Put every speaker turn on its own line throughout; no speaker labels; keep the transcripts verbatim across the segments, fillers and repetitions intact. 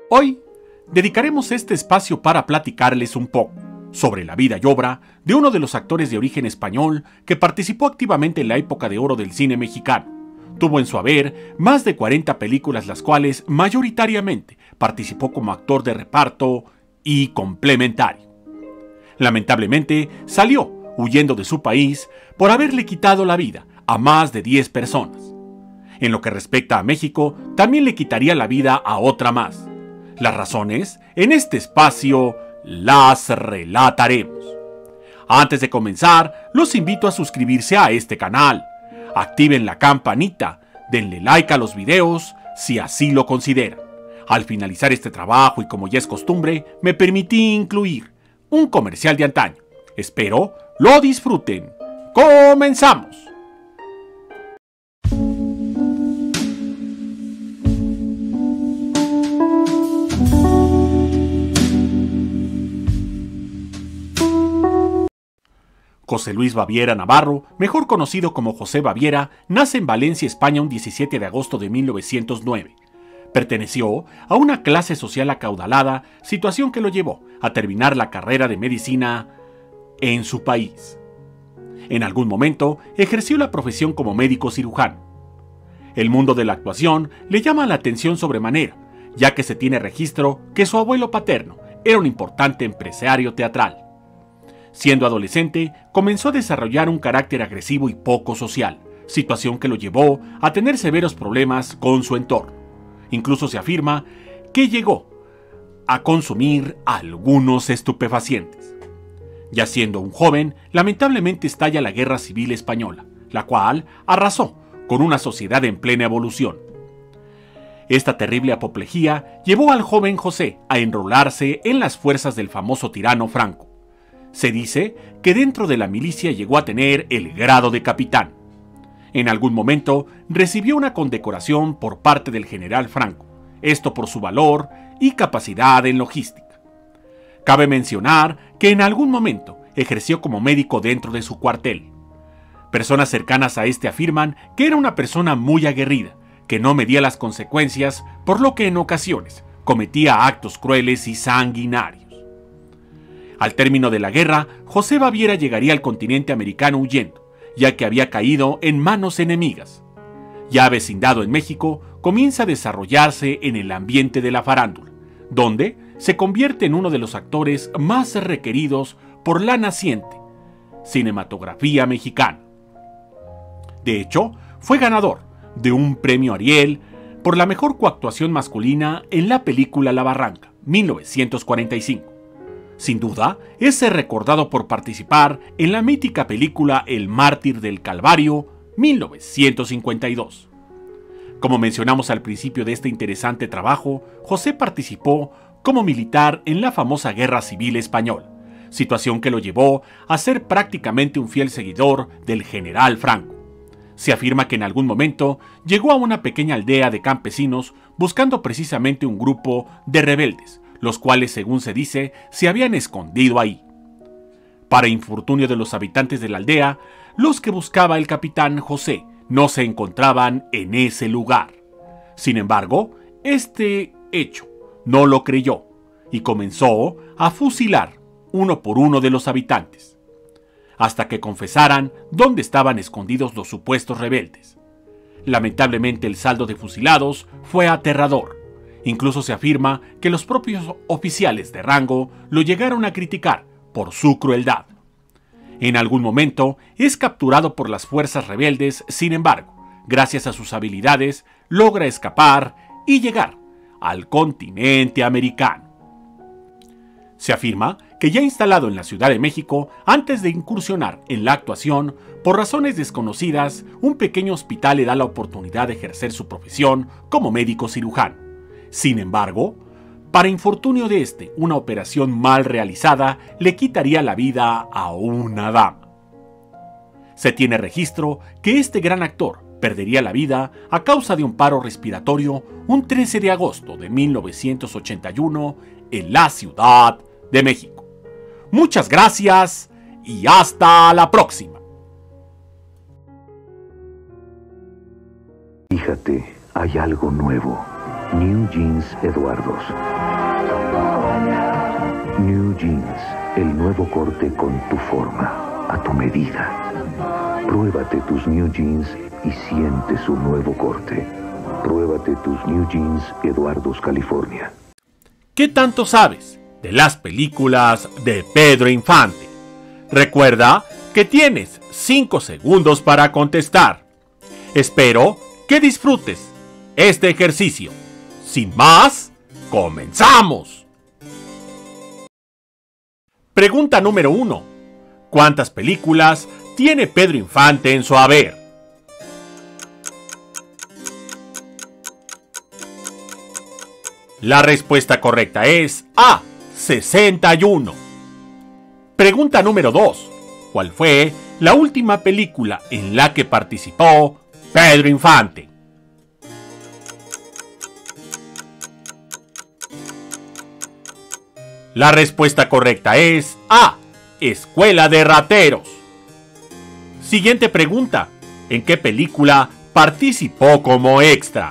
Hoy dedicaremos este espacio para platicarles un poco sobre la vida y obra de uno de los actores de origen español que participó activamente en la época de oro del cine mexicano. Tuvo en su haber más de cuarenta películas, las cuales mayoritariamente participó como actor de reparto y complementario. Lamentablemente salió huyendo de su país por haberle quitado la vida a más de diez personas. En lo que respecta a México, también le quitaría la vida a otra más. Las razones, en este espacio, las relataremos. Antes de comenzar, los invito a suscribirse a este canal. Activen la campanita, denle like a los videos si así lo consideran. Al finalizar este trabajo y como ya es costumbre, me permití incluir un comercial de antaño. Espero lo disfruten. ¡Comenzamos! José Luis Baviera Navarro, mejor conocido como José Baviera, nace en Valencia, España, un diecisiete de agosto de mil novecientos nueve. Perteneció a una clase social acaudalada, situación que lo llevó a terminar la carrera de medicina en su país. En algún momento ejerció la profesión como médico cirujano. El mundo de la actuación le llama la atención sobremanera, ya que se tiene registro que su abuelo paterno era un importante empresario teatral. Siendo adolescente, comenzó a desarrollar un carácter agresivo y poco social, situación que lo llevó a tener severos problemas con su entorno. Incluso se afirma que llegó a consumir algunos estupefacientes. Ya siendo un joven, lamentablemente estalla la Guerra Civil Española, la cual arrasó con una sociedad en plena evolución. Esta terrible apoplejía llevó al joven José a enrolarse en las fuerzas del famoso tirano Franco. Se dice que dentro de la milicia llegó a tener el grado de capitán. En algún momento recibió una condecoración por parte del general Franco, esto por su valor y capacidad en logística. Cabe mencionar que en algún momento ejerció como médico dentro de su cuartel. Personas cercanas a este afirman que era una persona muy aguerrida, que no medía las consecuencias, por lo que en ocasiones cometía actos crueles y sanguinarios. Al término de la guerra, José Baviera llegaría al continente americano huyendo, ya que había caído en manos enemigas. Ya avecindado en México, comienza a desarrollarse en el ambiente de la farándula, donde se convierte en uno de los actores más requeridos por la naciente cinematografía mexicana. De hecho, fue ganador de un premio Ariel por la mejor coactuación masculina en la película La Barranca, mil novecientos cuarenta y cinco. Sin duda, es recordado por participar en la mítica película El Mártir del Calvario, mil novecientos cincuenta y dos. Como mencionamos al principio de este interesante trabajo, José participó como militar en la famosa Guerra Civil Española, situación que lo llevó a ser prácticamente un fiel seguidor del general Franco. Se afirma que en algún momento llegó a una pequeña aldea de campesinos buscando precisamente un grupo de rebeldes, los cuales, según se dice, se habían escondido ahí. Para infortunio de los habitantes de la aldea, los que buscaba el capitán José no se encontraban en ese lugar. Sin embargo, este hecho no lo creyó y comenzó a fusilar uno por uno de los habitantes, hasta que confesaran dónde estaban escondidos los supuestos rebeldes. Lamentablemente el saldo de fusilados fue aterrador. Incluso se afirma que los propios oficiales de rango lo llegaron a criticar por su crueldad. En algún momento es capturado por las fuerzas rebeldes, sin embargo, gracias a sus habilidades, logra escapar y llegar al continente americano. Se afirma que ya instalado en la Ciudad de México, antes de incursionar en la actuación, por razones desconocidas, un pequeño hospital le da la oportunidad de ejercer su profesión como médico cirujano. Sin embargo, para infortunio de este, una operación mal realizada le quitaría la vida a una dama. Se tiene registro que este gran actor perdería la vida a causa de un paro respiratorio un trece de agosto de mil novecientos ochenta y uno en la Ciudad de México. Muchas gracias y hasta la próxima.
Fíjate, hay algo nuevo. New Jeans Eduardos. New Jeans, el nuevo corte con tu forma, a tu medida. Pruébate tus New Jeans y siente su nuevo corte. Pruébate tus New Jeans Eduardos, California.
¿Qué tanto sabes de las películas de Pedro Infante? Recuerda que tienes cinco segundos para contestar. Espero que disfrutes este ejercicio. Sin más, ¡comenzamos! Pregunta número uno. ¿Cuántas películas tiene Pedro Infante en su haber? La respuesta correcta es A, sesenta y uno. Pregunta número dos. ¿Cuál fue la última película en la que participó Pedro Infante? La respuesta correcta es A, Escuela de Rateros. Siguiente pregunta. ¿En qué película participó como extra?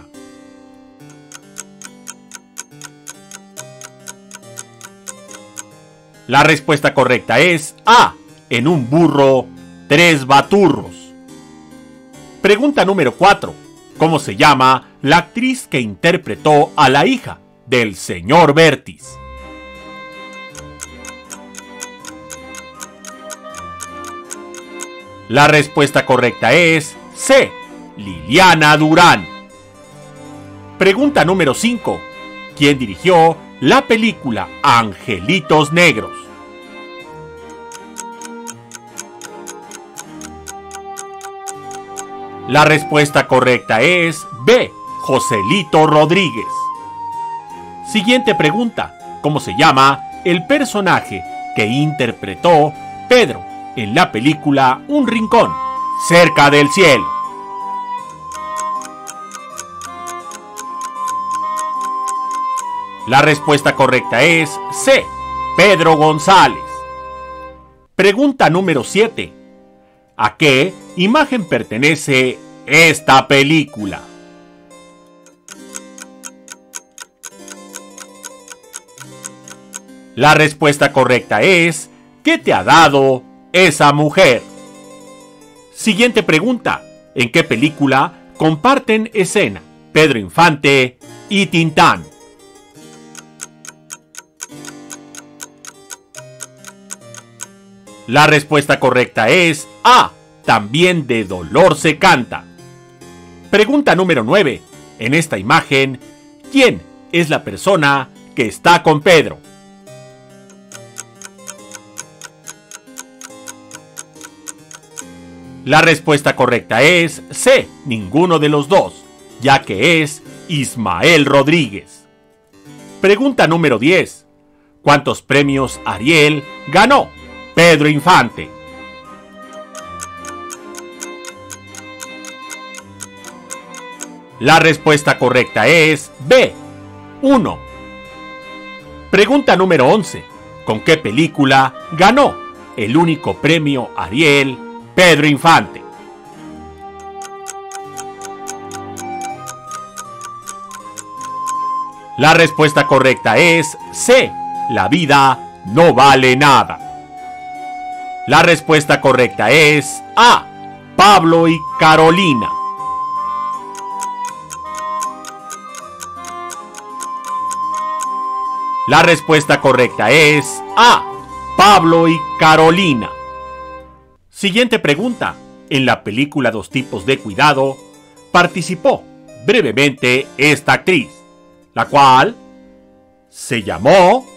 La respuesta correcta es A, En un burro, tres baturros. Pregunta número cuatro. ¿Cómo se llama la actriz que interpretó a la hija del señor Vértiz? La respuesta correcta es C, Liliana Durán. Pregunta número cinco. ¿Quién dirigió la película Angelitos Negros? La respuesta correcta es B, Joselito Rodríguez. Siguiente pregunta. ¿Cómo se llama el personaje que interpretó Pedro en la película Un rincón cerca del cielo? La respuesta correcta es C, Pedro González. Pregunta número siete. ¿A qué imagen pertenece esta película? La respuesta correcta es ¿qué te ha dado esa mujer? Siguiente pregunta. ¿En qué película comparten escena Pedro Infante y Tintán? La respuesta correcta es A, También de dolor se canta. Pregunta número nueve. En esta imagen, ¿quién es la persona que está con Pedro? La respuesta correcta es C, ninguno de los dos, ya que es Ismael Rodríguez. Pregunta número diez. ¿Cuántos premios Ariel ganó Pedro Infante? La respuesta correcta es B, uno. Pregunta número once. ¿Con qué película ganó el único premio Ariel Pedro Infante? La respuesta correcta es C, La vida no vale nada. La respuesta correcta es A, Pablo y Carolina. La respuesta correcta es A, Pablo y Carolina. Siguiente pregunta. En la película Dos tipos de cuidado participó brevemente esta actriz, la cual se llamó...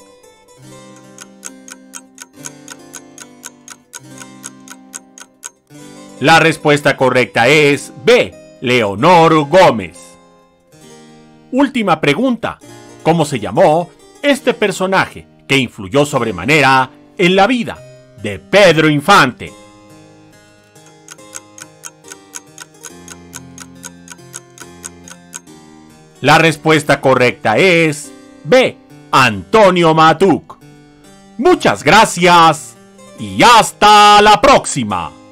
La respuesta correcta es B, Leonor Gómez. Última pregunta. ¿Cómo se llamó este personaje que influyó sobremanera en la vida de Pedro Infante? La respuesta correcta es B, Antonio Matuc. Muchas gracias y hasta la próxima.